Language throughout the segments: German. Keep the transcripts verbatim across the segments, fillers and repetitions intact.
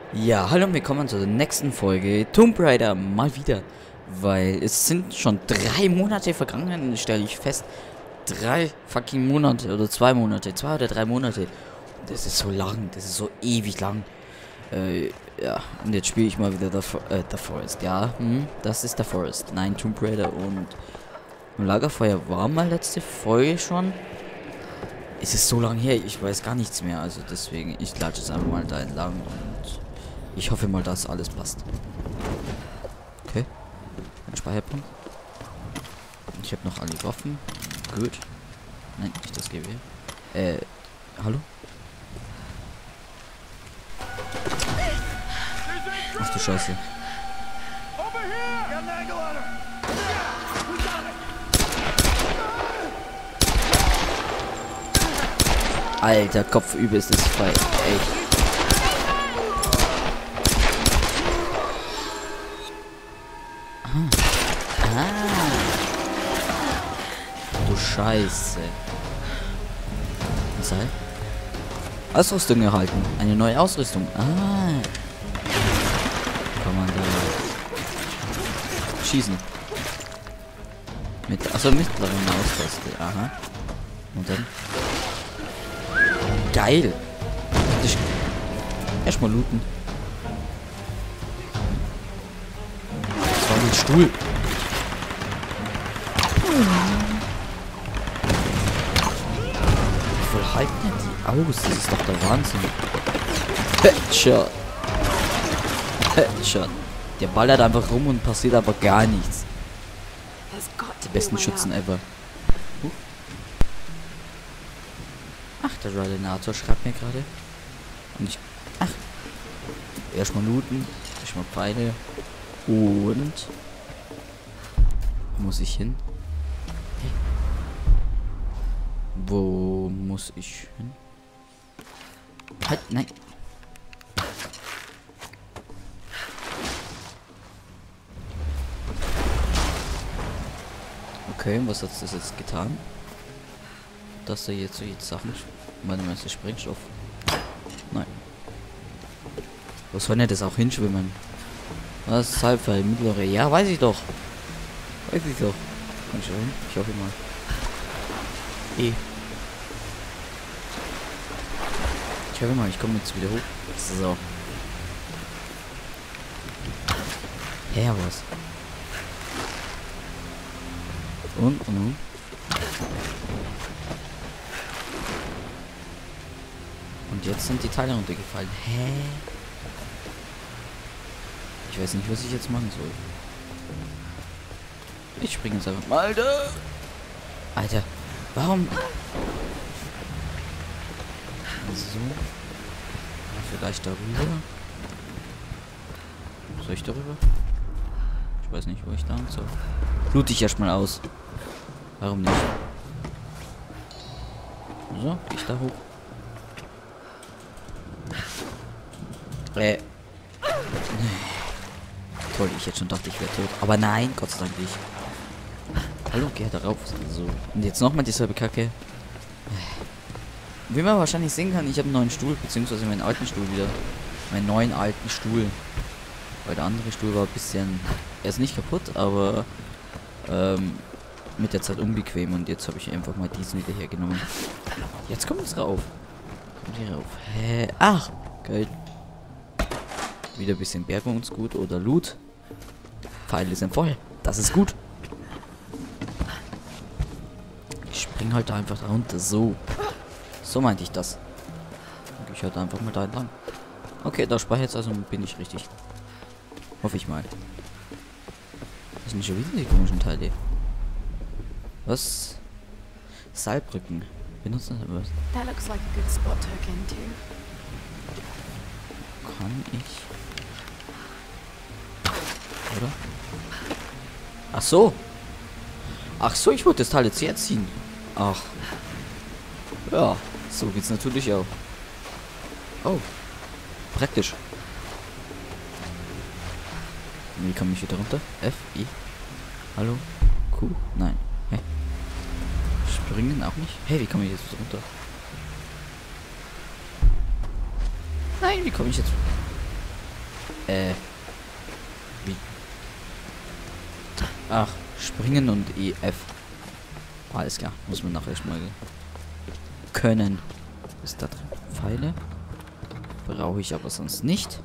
Ja, hallo und willkommen zur nächsten Folge Tomb Raider mal wieder, weil es sind schon drei Monate vergangen, stelle ich fest. Drei fucking Monate oder zwei Monate, zwei oder drei Monate. Das ist so lang, das ist so ewig lang. Äh, ja, und jetzt spiele ich mal wieder der, For äh, der Forest. Ja, hm, das ist der Forest. Nein, Tomb Raider und im Lagerfeuer war mal letzte Folge schon. Es ist so lang her, ich weiß gar nichts mehr, also deswegen, ich klatsche es einfach mal da entlang und ich hoffe mal, dass alles passt. Okay. Ein Speicherpunkt. Ich habe noch alle Waffen. Gut. Nein, nicht das Gewehr. Äh, hallo? Ach du Scheiße. Alter, Kopfübel ist das frei. Echt. Ah. Du Scheiße. Was halt? Ausrüstung erhalten. Eine neue Ausrüstung. Ah. Kann man da schießen. Mit, achso, mittleren Maustaste. Aha. Und dann? Geil. Erstmal looten. Das war ein Stuhl. Wie voll halten denn die aus? Das ist doch der Wahnsinn. Headshot. Headshot. Der ballert einfach rum und passiert aber gar nichts. Die besten Schützen ever. Uh. Ach, der Ralinator schreibt mir gerade. Und ich. Ach. Erstmal looten. Erstmal Pfeile. Und. Wo muss ich hin? Hey. Wo muss ich hin? Halt, nein. Okay, was hat das jetzt getan? Dass er jetzt so jetzt Sachen. Meine Meister Sprengstoff. Nein. Wo soll denn das auch hinschwimmen? Was ist Halbfall, mittlere? Ja, weiß ich doch. Weiß ich doch. Kann ich hin? Ich hoffe mal. Eh. Ich hoffe mal, ich komme jetzt wieder hoch. So. Ja, was? Und, und, und. Und jetzt sind die Teile runtergefallen. Hä? Ich weiß nicht, was ich jetzt machen soll. Ich springe jetzt einfach mal. Alter! Alter, warum? So. Vielleicht darüber. Soll ich darüber? Ich weiß nicht, wo ich lang soll. Loot ich erstmal aus. Warum nicht? So, gehe ich da hoch. Äh. Toll, ich jetzt schon dachte, ich wäre tot. Aber nein, Gott sei Dank nicht. Hallo, geh da rauf. So. Und jetzt nochmal dieselbe Kacke. Wie man wahrscheinlich sehen kann, ich habe einen neuen Stuhl, beziehungsweise meinen alten Stuhl wieder. Meinen neuen alten Stuhl. Weil der andere Stuhl war ein bisschen. Er ist nicht kaputt, aber ähm, mit der Zeit unbequem. Und jetzt habe ich einfach mal diesen wieder hergenommen. Jetzt kommt es rauf. Kommt hier rauf. Hä? Ach, geil. Wieder ein bisschen Bergungsgut oder Loot. Pfeile sind voll. Das ist gut. Ich spring halt einfach da runter. So. So meinte ich das. Ich halt einfach mal da entlang. Okay, da speichert also bin ich richtig. Hoffe ich mal. Das sind schon wieder die komischen Teile. Was? Seilbrücken. Benutzen wir was? That looks like a good spot to hook into. Kann ich? Oder? Ach so. Ach so, ich wollte das Teil jetzt herziehen. Ach. Ja, so geht's natürlich auch. Oh. Praktisch. Wie komme ich wieder runter? F, I. Hallo? Q? Nein. Hä? Springen auch nicht? Hey, wie komme ich jetzt wieder runter? Nein, wie komme ich jetzt? Äh. Wie? Ach, springen und E F. Alles klar, muss man nachher erstmal können. Ist da drin? Pfeile? Brauche ich aber sonst nicht.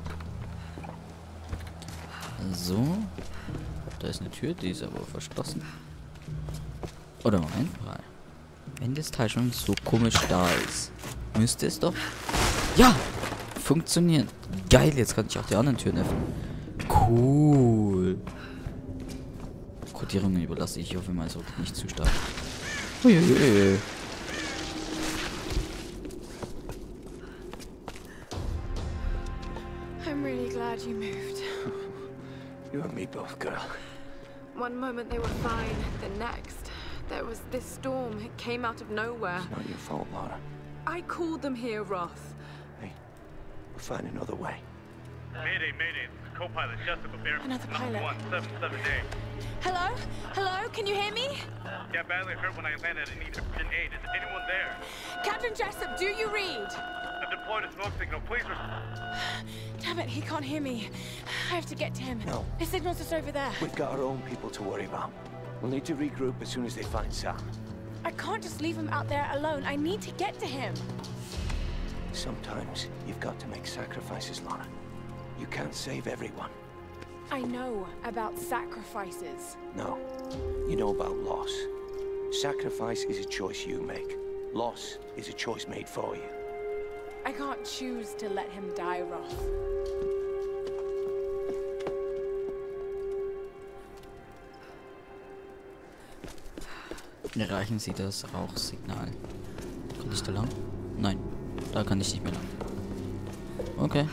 So. Da ist eine Tür, die ist aber verschlossen. Oder Moment mal. Wenn das Teil schon so komisch da ist, müsste es doch... Ja! Funktioniert. Geil, jetzt kann ich auch die anderen Türen öffnen. Cool. Kodierungen überlasse ich. Ich hoffe mal, es wird nicht zu stark. Uiuiui. I'm really glad you moved. You and me both, girl. One moment they were fine, the next, there was this storm. It came out of nowhere. It's not your fault, Lara. I called them here, Roth. Hey, we'll find another way. Mayday, mayday. This is co-pilot Jessica Bear. Another pilot. one seven seven eight. Hello? Hello? Can you hear me? Yeah, badly hurt when I landed and need urgent aid. Is anyone there? Captain Jessup, do you read? I've deployed a smoke signal. Please respond. Damn it, he can't hear me. I have to get to him. No. His signal's just over there. We've got our own people to worry about. We'll need to regroup as soon as they find Sam. I can't just leave him out there alone. I need to get to him. Sometimes you've got to make sacrifices, Lara. You can't save everyone. I know about sacrifices. No. You know about loss. Sacrifice is a choice you make. Loss is a choice made for you. I can't choose to let him die, Roth. Erreichen Sie das Rauchsignal. Kann ich da lang? Nein, da kann ich nicht mehr lang. Okay.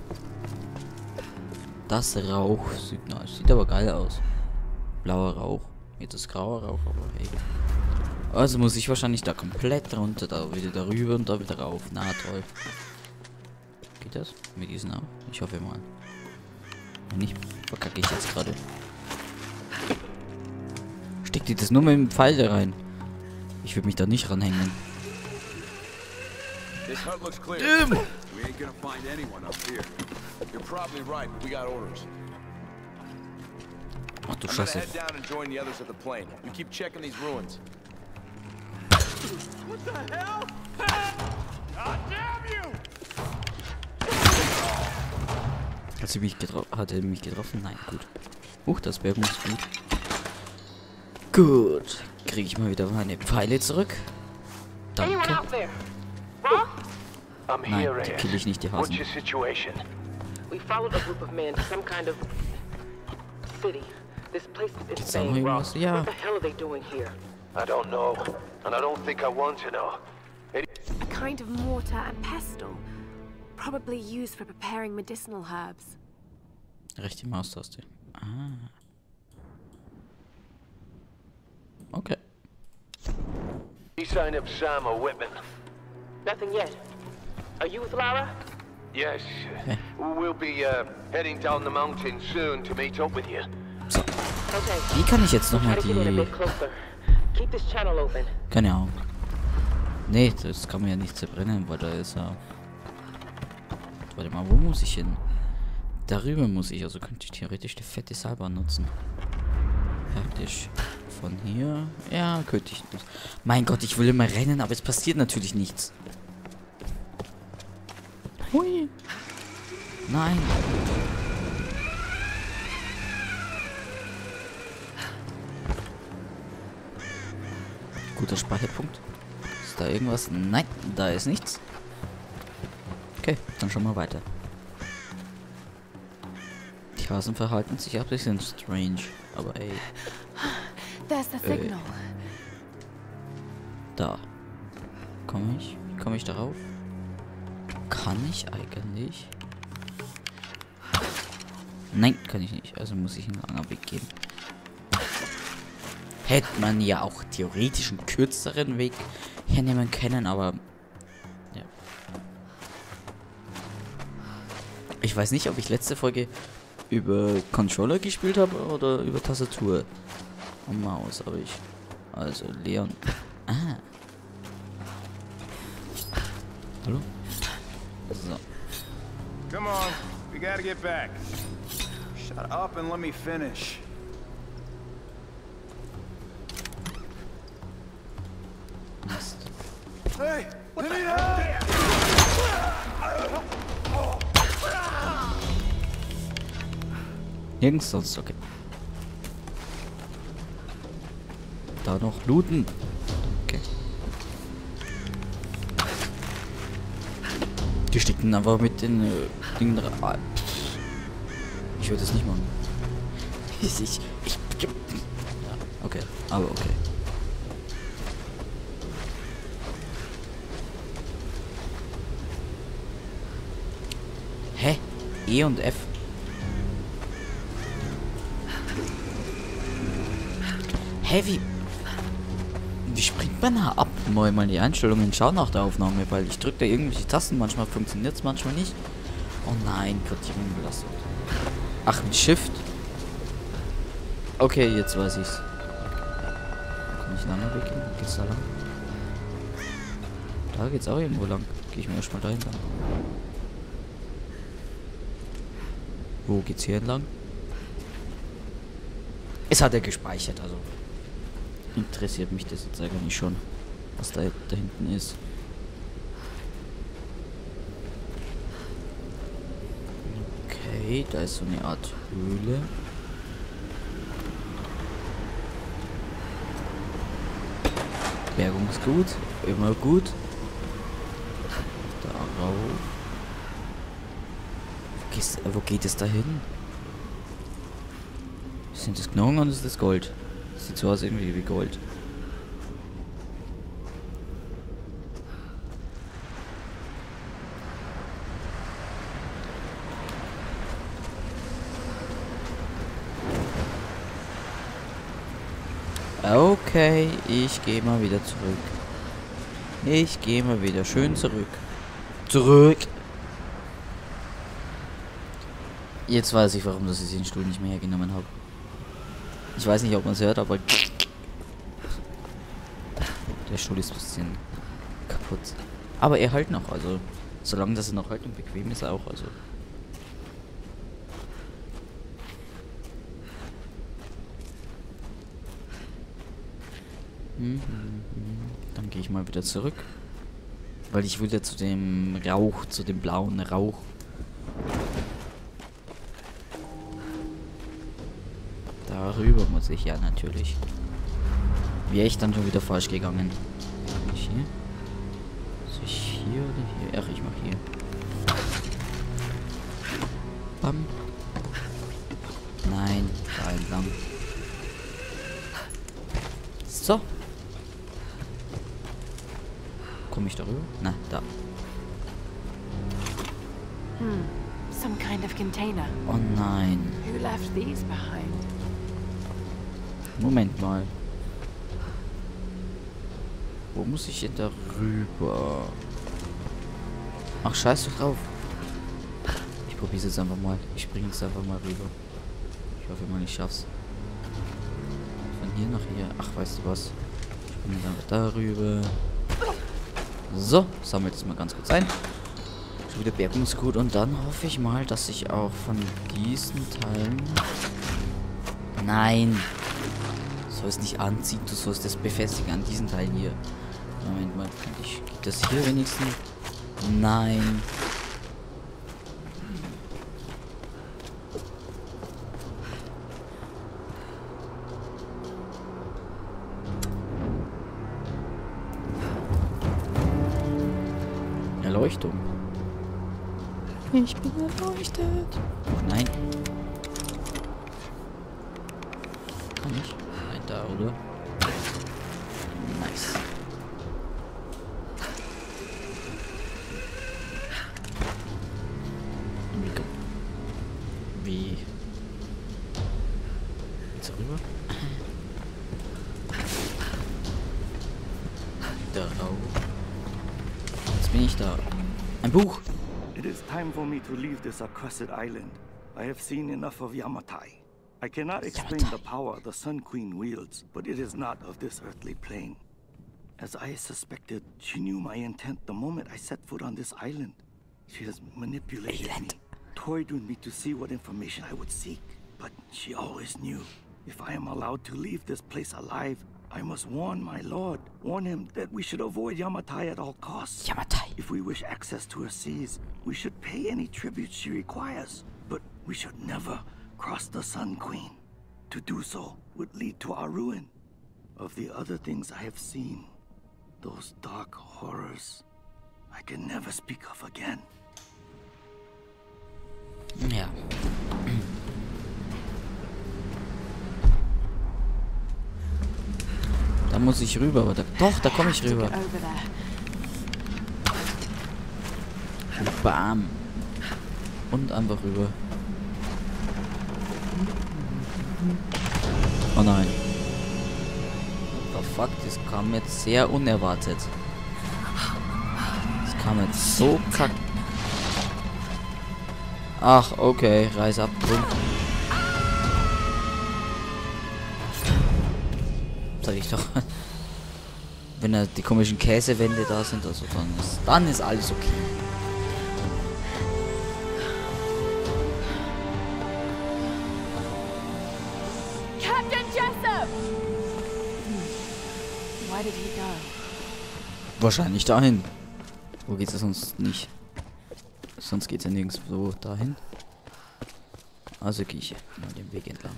Das Rauchsignal. Sieht aber geil aus. Blauer Rauch. Jetzt ist grauer Rauch, aber hey. Also muss ich wahrscheinlich da komplett runter, da wieder darüber und da wieder rauf. Na toll. Geht das? Mit diesen auch? Ich hoffe mal. Wenn nicht, verkacke ich jetzt gerade. Steckt die das nur mit dem Pfeil da rein? Ich würde mich da nicht ranhängen. This hut looks clear. Damn. We ain't gonna find anyone up here. You're probably right, but we got orders. Ach du I'm gonna Scheiße. head down and join the others at the plane. You keep checking these ruins. What the hell? God damn you! Hat sie mich getroffen? Hat er mich getroffen? Nein, gut. Huch, das Bergung ist gut. Gut. Kriege ich mal wieder meine Pfeile zurück. Danke. I'm Nein, here, die Reyes. kill ich nicht, die What's Hasen. your situation? We followed a group of men to some kind of city. This place is Gibt's da noch insane, irgendwas? Roth. Ja. What the hell are they doing here? I don't know, and I don't think I want to know. A kind of mortar and pestle. Probably used for preparing medicinal herbs. Rechte Maustaste. Ah. Okay. Any sign of Sam or Whitman? Nothing yet. Are you with Lara? Yes. Okay. We'll be uh, heading down the mountain soon to meet up with you. Okay. Wie kann ich jetzt Try nochmal to get in a die... bit closer. Keep this channel open. Keine Ahnung. Nee, das kann man ja nicht zerbrennen, weil da ist ja... Warte mal, wo muss ich hin? Darüber muss ich, also könnte ich theoretisch die fette Seilbahn nutzen. Praktisch. Von hier... Ja, könnte ich nicht. Mein Gott, ich will immer rennen, aber es passiert natürlich nichts. Hui. Nein. Guter Speicherpunkt. Ist da irgendwas? Nein, da ist nichts. Okay, dann schon mal weiter. Die Hasen verhalten sich ein bisschen strange, aber ey. There's the signal. Da. Komme ich? Wie komme ich darauf? Kann ich eigentlich? Nein, kann ich nicht. Also muss ich einen anderen Weg gehen. Hätte man ja auch theoretisch einen kürzeren Weg hernehmen können, aber... Ja. Ich weiß nicht, ob ich letzte Folge über Controller gespielt habe oder über Tastatur und Maus, aber ich... Also, Leon... Ah. Hallo? So. Come on, we gotta get back. Shut up and let me finish. Mist. Hey, let me out! Nirgends sonst, okay. Da noch looten. Okay. Die stecken einfach mit den äh, Dingen rein. Ich würde das nicht machen. Ich, ich, ich, ja, okay, aber okay. Hä? E und F. Hä, wie... Wie springt man da ab? Mal mal die Einstellungen schauen nach der Aufnahme, weil ich drücke da irgendwelche Tasten, manchmal funktioniert es, manchmal nicht. Oh nein, Portierung belastet. Ach, mit Shift. Okay, jetzt weiß ich's. Kann ich lange weggehen? Geht's da lang? Da geht's auch irgendwo lang. Gehe ich mir erstmal dahin lang. Wo geht's hier entlang? Es hat er gespeichert, also interessiert mich das jetzt eigentlich schon, was da, da hinten ist. Okay, da ist so eine Art Höhle. Bergung ist gut, immer gut. Darauf. Wo, gehst, wo geht es da hin? Sind das Knochen oder ist das Gold? Das sieht so aus irgendwie wie Gold. Okay, ich gehe mal wieder zurück. Ich gehe mal wieder schön zurück. Zurück! Jetzt weiß ich, warum dass ich den Stuhl nicht mehr hergenommen habe. Ich weiß nicht, ob man es hört, aber der Stuhl ist ein bisschen kaputt. Aber er hält noch, also solange das er noch hält und bequem ist auch, also. Hm, hm, hm. Dann gehe ich mal wieder zurück, weil ich will ja zu dem Rauch, zu dem blauen Rauch. Darüber muss ich ja natürlich. Wäre ich dann schon wieder falsch gegangen. Bin ich hier? Soll ich hier oder hier? Ach, ich mach hier. Bam. Nein, da entlang. So. Komme ich darüber? Na, da. Hmm. Some kind of container. Oh nein. Who left these behind? Moment mal. Wo muss ich denn da rüber? Ach, scheiß doch drauf. Ich probiere jetzt einfach mal. Ich springe jetzt einfach mal rüber. Ich hoffe mal, ich schaff's. Von hier nach hier. Ach, weißt du was? Ich springe jetzt einfach darüber. So, sammelt es mal ganz kurz ein. Schon wieder Bergungsgut. Und dann hoffe ich mal, dass ich auch von diesen Teilen... Nein! Du sollst nicht anziehen, du sollst das befestigen an diesen Teil hier. Moment mal, kann ich, geht das hier wenigstens? Nein. Erleuchtung. Ich bin erleuchtet. Oh nein. Kann ich? Nein, da, oder? Nice. Wie? Jetzt rüber? Da rauf. Jetzt bin ich da. Ein Buch. It is time for me to leave this accursed island. I have seen enough of Yamatai. I cannot explain the power the Sun Queen wields, but it is not of this earthly plane. As I suspected, she knew my intent the moment I set foot on this island. She has manipulated me, toyed with me to see what information I would seek, but she always knew. If I am allowed to leave this place alive, I must warn my lord. Warn him that we should avoid Yamatai at all costs. Yamatai. If we wish access to her seas, we should pay any tribute she requires. But we should never cross the Sun Queen. To do so would lead to our ruin. Of the other things I have seen, those dark horrors, I can never speak of again. Ja. Da muss ich rüber, aber da, doch, da komme ich rüber. Bam. Und einfach rüber. Oh nein. What the fuck, das kam jetzt sehr unerwartet. Das kam jetzt so kack. Ach, okay, Reis ab. Sag ich doch. Wenn da die komischen Käsewände da sind, also dann ist, dann ist alles okay. Captain Jessup! Why did he go? Wahrscheinlich dahin. Wo geht's ja sonst nicht? Sonst geht's ja nirgendwo dahin. Also gehe ich mal den Weg entlang.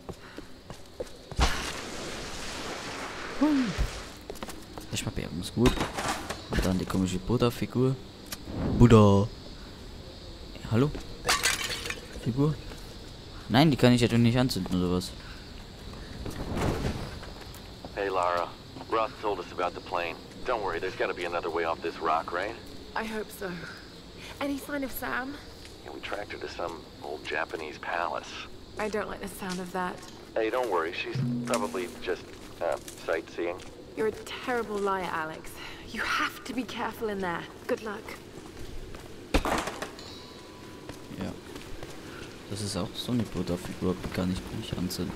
Hm. Erstmal Bären ist gut. Und dann die komische Buddha-Figur. Buddha. Ja, hallo? Figur? Nein, die kann ich ja doch nicht anzünden, oder was? Hey, Lara. Ross told us about the plane. Don't worry, there's gotta be another way off this rock, right? I hope so. Any sign of Sam? Yeah, we tracked her to some old Japanese palace. I don't like the sound of that. Hey, don't worry, she's probably just, uh, sightseeing. You're a terrible liar, Alex. You have to be careful in there. Good luck. Ja. Das ist auch so eine Buddha-Figur, die kann ich nicht anzünden.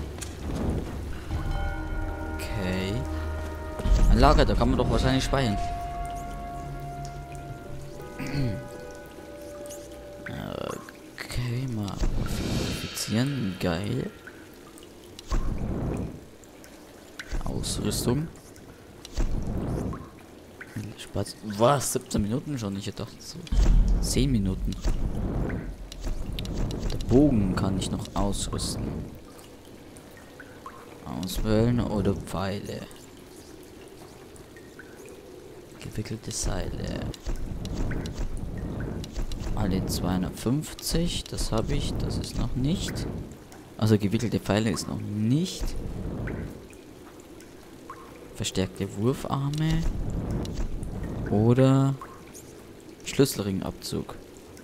Okay. Ein Lager, da kann man doch wahrscheinlich speichern. Okay, mal modifizieren. Geil. Ausrüstung. Spaß. Was? siebzehn Minuten schon? Ich hätte gedacht so zehn Minuten. Der Bogen kann ich noch ausrüsten. Auswählen oder Pfeile. Gewickelte Seile. Alle zweihundertfünfzig, das habe ich, das ist noch nicht. Also gewickelte Pfeile ist noch nicht. Verstärkte Wurfarme. Oder Schlüsselringabzug.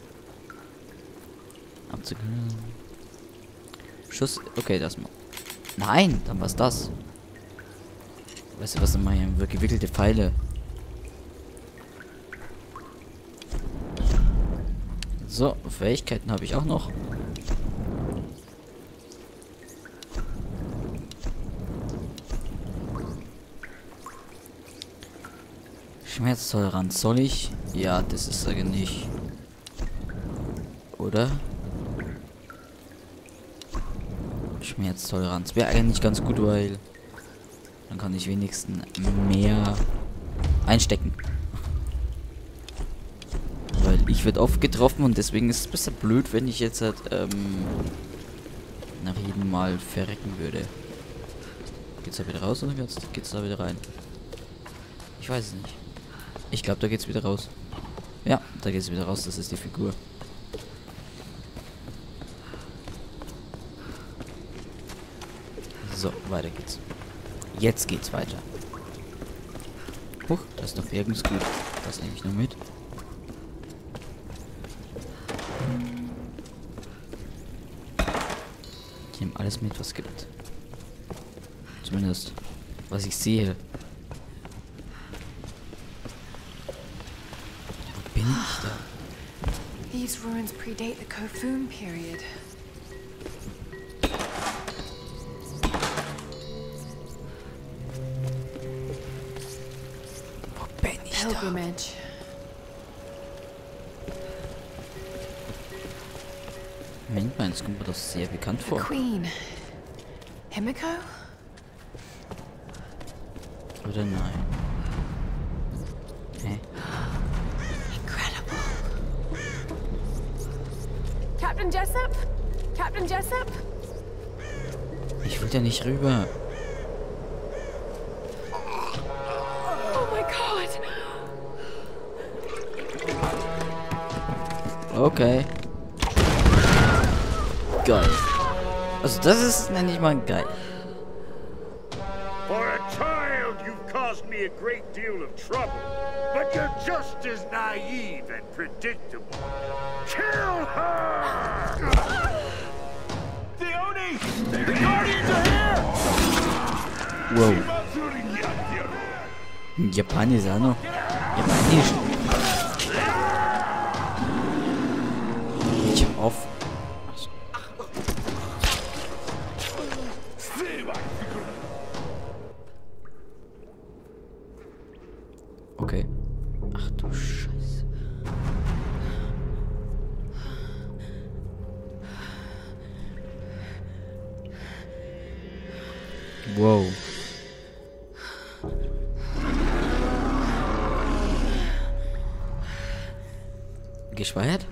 Abzug. Schuss. Okay, das mal. Nein, dann war's das. Weißt du was, dann machen wir gewickelte Pfeile. So, Fähigkeiten habe ich auch noch. Schmerztoleranz soll ich? Ja, das ist eigentlich. Oder? Schmerztoleranz wäre eigentlich ganz gut, weil dann kann ich wenigstens mehr einstecken. Weil ich werde oft getroffen und deswegen ist es ein bisschen blöd, wenn ich jetzt halt ähm, nach jedem Mal verrecken würde. Geht's da wieder raus oder geht's, geht's da wieder rein? Ich weiß es nicht. Ich glaube, da geht's wieder raus. Ja, da geht's wieder raus, das ist die Figur. So, weiter geht's. Jetzt geht's weiter. Huch, das ist doch irgendwas gut. Das nehme ich noch mit. Ich nehme alles mit, was es gibt. Zumindest, was ich sehe. Wo bin ich da? These ruins predate the Kofun period. Wo bin ich da? Pilgrimage. Moment mal, das kommt mir doch sehr bekannt vor. Queen. Himiko? Oder nein? Hä? Incredible. Captain Jessup? Captain Jessup? Ich will da nicht rüber. Oh my God. Okay. Geil. Also das ist, nenne ich mal geil. For a child, you've caused me a great deal of trouble, but you're just as naive and predictable. Kill her! Theone! The Guardians are here! Wow. Japanisch auch noch. Japanisch. Ich hoffe. Okay. Ach du Scheiße. Wow. Gespeichert?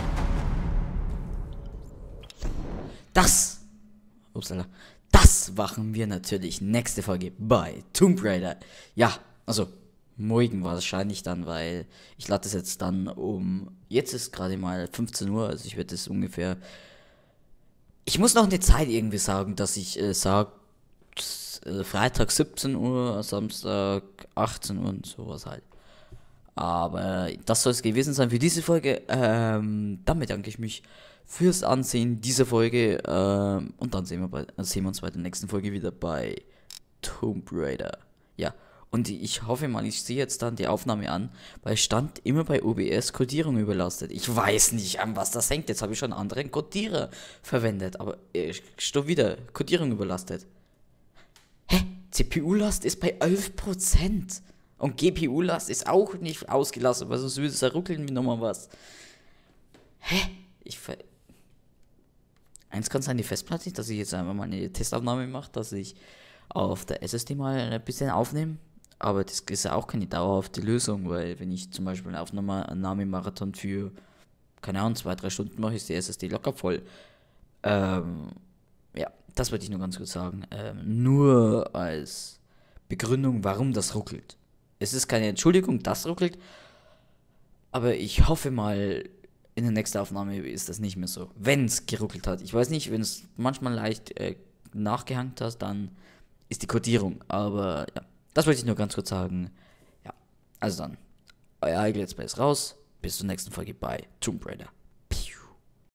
Das! Upsala. Das machen wir natürlich nächste Folge bei Tomb Raider. Ja, also morgen wahrscheinlich dann, weil ich lade das jetzt dann um, jetzt ist gerade mal fünfzehn Uhr, also ich werde das ungefähr, ich muss noch eine Zeit irgendwie sagen, dass ich äh, sage, äh, Freitag siebzehn Uhr, Samstag achtzehn Uhr und sowas halt. Aber das soll es gewesen sein für diese Folge. Ähm, dann bedanke ich mich fürs Ansehen dieser Folge. Ähm, und dann sehen wir, bei, sehen wir uns bei der nächsten Folge wieder bei Tomb Raider. Ja, und ich hoffe mal, ich sehe jetzt dann die Aufnahme an, weil es stand immer bei O B S Codierung überlastet. Ich weiß nicht, an was das hängt. Jetzt habe ich schon einen anderen Codierer verwendet. Aber ich stehe wieder, Codierung überlastet. Hä? C P U-Last ist bei elf Prozent. Und G P U-Last ist auch nicht ausgelassen, weil sonst würde es ja ruckeln wie nochmal was. Hä? Ich ver... Eins kann sein, die Festplatte, dass ich jetzt einfach mal eine Testaufnahme mache, dass ich auf der S S D mal ein bisschen aufnehme. Aber das ist ja auch keine dauerhafte Lösung, weil wenn ich zum Beispiel einen Aufnahmemarathon für, keine Ahnung, zwei, drei Stunden mache, ist die S S D locker voll. Ähm, ja, das wollte ich nur ganz kurz sagen. Ähm, nur als Begründung, warum das ruckelt. Es ist keine Entschuldigung, das ruckelt, aber ich hoffe mal, in der nächsten Aufnahme ist das nicht mehr so. Wenn es geruckelt hat. Ich weiß nicht, wenn es manchmal leicht äh, nachgehängt hat, dann ist die Codierung. Aber ja, das wollte ich nur ganz kurz sagen. Ja, also dann, euer Let's Play ist raus. Bis zur nächsten Folge bei Tomb Raider.